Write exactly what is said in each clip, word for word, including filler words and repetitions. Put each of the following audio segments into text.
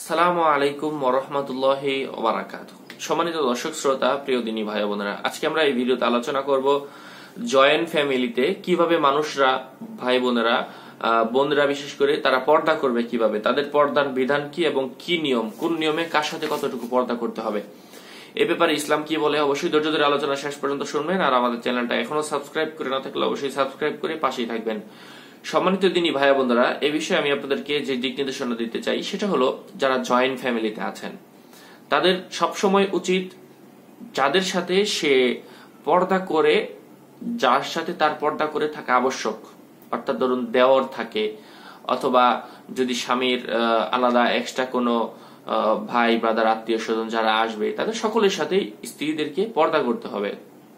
আসসালামু আলাইকুম ওয়া রাহমাতুল্লাহি ওয়া বারাকাতুহু। সম্মানিত দর্শক শ্রোতা, প্রিয় দিনী ভাই বোনেরা, আজকে আমরা এই ভিডিওতে আলোচনা করব জয়েন্ট ফ্যামিলিতে কিভাবে মানুষরা, ভাই বোনেরা, বোনরা বিশেষ করে তারা পর্দা করবে কিভাবে, তাদের পর্দার বিধান কি এবং কি নিয়ম, কোন নিয়মে কার সাথে কতটুকু পর্দা করতে হবে, এ ব্যাপারে ইসলাম কি বলে অবশ্যই ধৈর্য ধরে আলোচনা শেষ পর্যন্ত শুনবেন। আর আমাদের চ্যানেলটা এখনো সাবস্ক্রাইব করে না থাকলে অবশ্যই সাবস্ক্রাইব করে পাশেই থাকবেন। সম্মানিত দিনী ভাই বোনেরা, এই বিষয়ে আমি আপনাদেরকে যে দিক নির্দেশনা দিতে চাই সেটা হলো, যারা জয়েন্ট ফ্যামিলিতে আছেন তাদের সবসময় উচিত যাদের সাথে সে পর্দা করে, যার সাথে তার পর্দা করে থাকা আবশ্যক, অর্থাৎ ধরুন দেওর থাকে অথবা যদি স্বামীর আলাদা এক্সট্রা কোনো ভাই ব্রাদার আত্মীয় স্বজন যারা আসবে তাদের সকলের সাথে স্ত্রীদেরকে পর্দা করতে হবে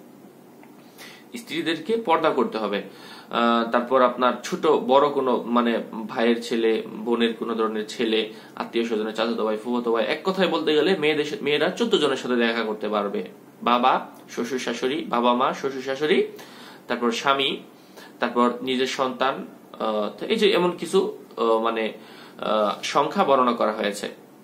স্ত্রীদেরকে পর্দা করতে হবে তারপর আপনার ছোট বড় কোনো মানে ভাইয়ের ছেলে, বোনের কোনো ধরনের ছেলে, আত্মীয় স্বজনের চাচাতো ভাই, ফুফাতো ভাই, এক কথায় বলতে গেলে মেয়েদের মেয়েরা চোদ্দ জনের সাথে দেখা করতে পারবে। বাবা, শ্বশুর শাশুড়ি, বাবা মা, শ্বশুর শাশুড়ি, তারপর স্বামী, তারপর নিজের সন্তান, এই যে এমন কিছু মানে সংখ্যা বর্ণনা করা হয়েছে।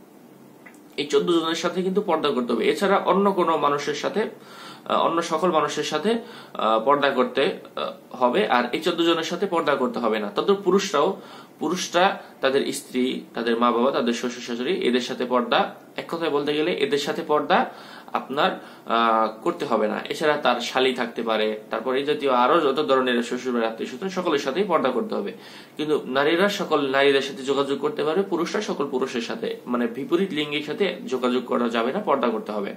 এই চোদ্দ জনের সাথে কিন্তু পর্দা করতে হবে। এছাড়া অন্য কোনো মানুষের সাথে, অন্য সকল মানুষের সাথে পর্দা করতে হবে। আর এই চোদ্দ জনের সাথে পর্দা করতে হবে না। তদ্রুপ পুরুষরাও, পুরুষরা তাদের স্ত্রী, তাদের মা বাবা, তাদের শ্বশুর শাশুড়ি, এদের সাথে পর্দা, এক কথায় বলতে গেলে এদের সাথে পর্দা আপনার করতে হবে না। এছাড়া তার শালী থাকতে পারে, তারপর এই জাতীয় আরো যত ধরনের শ্বশুর বাড়ির আত্মীয় স্বজন সকলের সাথেই পর্দা করতে হবে। কিন্তু নারীরা সকল নারীদের সাথে যোগাযোগ করতে পারবে, পুরুষরা সকল পুরুষের সাথে, মানে বিপরীত লিঙ্গের সাথে যোগাযোগ করা যাবে না, পর্দা করতে হবে।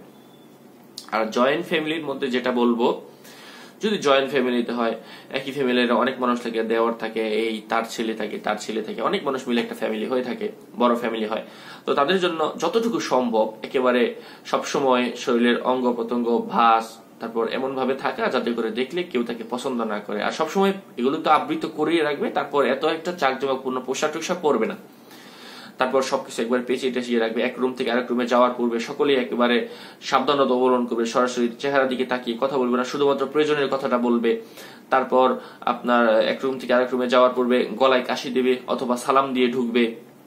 আর জয়েন্ট ফ্যামিলির মধ্যে যেটা বলবো, যদি জয়েন্ট ফ্যামিলিতে হয়, একই ফ্যামিলির অনেক মানুষ থাকে, দেওয়ার থাকে, এই তার ছেলে থাকে, তার ছেলে থাকে, অনেক মানুষ মিলে একটা ফ্যামিলি হয়ে থাকে, বড় ফ্যামিলি হয়। তো তাদের জন্য যতটুকু সম্ভব একেবারে সবসময় শরীরের অঙ্গ প্রত্যঙ্গ ভাঁজ, তারপর এমন ভাবে থাকা যাতে করে দেখলে কেউ তাকে পছন্দ না করে। আর সবসময় এগুলো তো আবৃত করিয়ে রাখবে, তারপর এত একটা চাকজমকপূর্ণ পোশাক টোশাক পরবে না। তারপর সবকিছু একবার পেঁচিয়ে টেঁচিয়ে রাখবে। এক রুম থেকে আরেক রুমে যাওয়ার পূর্বে সকলেই একেবারে সাবধানতা অবলম্বন করবে, সরাসরি চেহারার দিকে তাকিয়ে কথা বলবে না, শুধুমাত্র প্রয়োজনের কথাটা বলবে। তারপর আপনার এক রুম থেকে আরেক রুমে যাওয়ার পূর্বে গলায় কাশি দেবে অথবা সালাম দিয়ে ঢুকবে।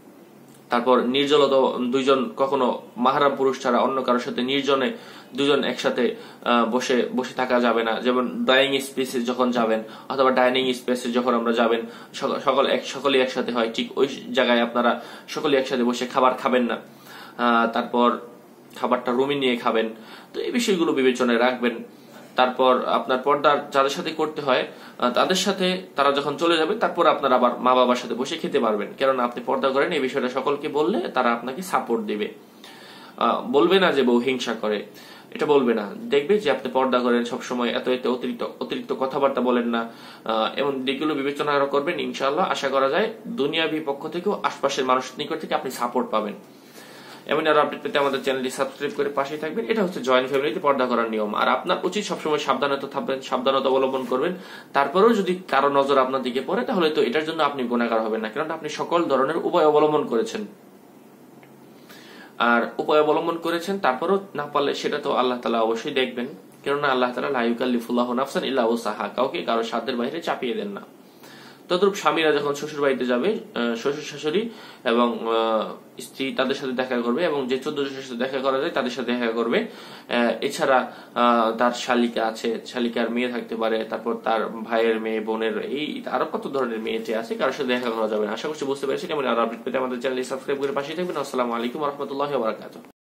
তারপর নির্জলত দুইজন, কখনো মাহরাম পুরুষ ছাড়া অন্য কারোর সাথে নির্জনে দুজন একসাথে বসে বসে থাকা যাবে না। যেমন ডাইনিং স্পেসে যখন যাবেন অথবা ডাইনিং স্পেসে যখন আমরা যাবেন, সকল এক সকলেই একসাথে হয়, ঠিক ওই জায়গায় আপনারা সকলেই একসাথে বসে খাবার খাবেন না। তারপর খাবারটা রুমে নিয়ে খাবেন। তো এই বিষয়গুলো বিবেচনায় রাখবেন। তারপর আপনার পর্দা যাদের সাথে করতে হয় তাদের সাথে তারা যখন চলে যাবে, তারপর আপনারা আবার মা বাবার সাথে বসে খেতে পারবেন। কেননা আপনি পর্দা করেন, এই বিষয়টা সকলকে বললে তারা আপনাকে সাপোর্ট দিবে। বলবে না যে বউ হিংসা করে, এটা বলবে না। দেখবে যে আপনি পর্দা করেন, সবসময় এত এত অতিরিক্ত অতিরিক্ত কথাবার্তা বলেন না, এমন দিকগুলো বিবেচনা করবেন। ইনশাআল্লাহ আশা করা যায় দুনিয়াবি পক্ষ থেকেও আশপাশের মানুষের নিকট থেকে আপনি সাপোর্ট পাবেন। এমন আরো আপডেট পেতে আমাদের চ্যানেলটি সাবস্ক্রাইব করে পাশেই থাকবেন। এটা হচ্ছে জয়েন্ট ফ্যামিলিতে পর্দা করার নিয়ম। আর আপনার উচিত সবসময় সাবধানতা থাকবেন, সাবধানতা অবলম্বন করবেন। তারপরেও যদি কারো নজর আপনার দিকে পড়ে, তাহলে তো এটার জন্য আপনি গুনাহগার হবেন না, কেননা আপনি সকল ধরনের উপায় অবলম্বন করেছেন। আর উপায় অবলম্বন করেছেন, তারপরও না পারলে সেটা তো আল্লাহ তাআলা অবশ্যই দেখবেন। কেননা আল্লাহ তাআলা লা ইউকাল্লিফুল্লাহু নাফসান ইল্লা উসআহা, কাউকে কারো সাধ্যের বাইরে চাপিয়ে দেন না। তদ্রূপ স্বামীরা যখন শ্বশুর বাড়িতে যাবে, শ্বশুর শাশুড়ি এবং স্ত্রী তাদের সাথে দেখা করবে, এবং যে চোদ্দ জনের সাথে দেখা করা যায় তাদের সাথে দেখা করবে। এছাড়া তার শালিকা আছে, শালিকার মেয়ে থাকতে পারে, তারপর তার ভাইয়ের মেয়ে, বোনের, এই আরো কত ধরনের মেয়ে যে আছে, কারোর সাথে দেখা করা যাবে না। আশা করছি বুঝতে পেরেছেন। এমন আরো আপডেট পেতে আমাদের চ্যানেলটি সাবস্ক্রাইব করে পাশে থাকবেন। আসসালামু আলাইকুম ওয়া রাহমাতুল্লাহি ওয়া বারাকাতুহু।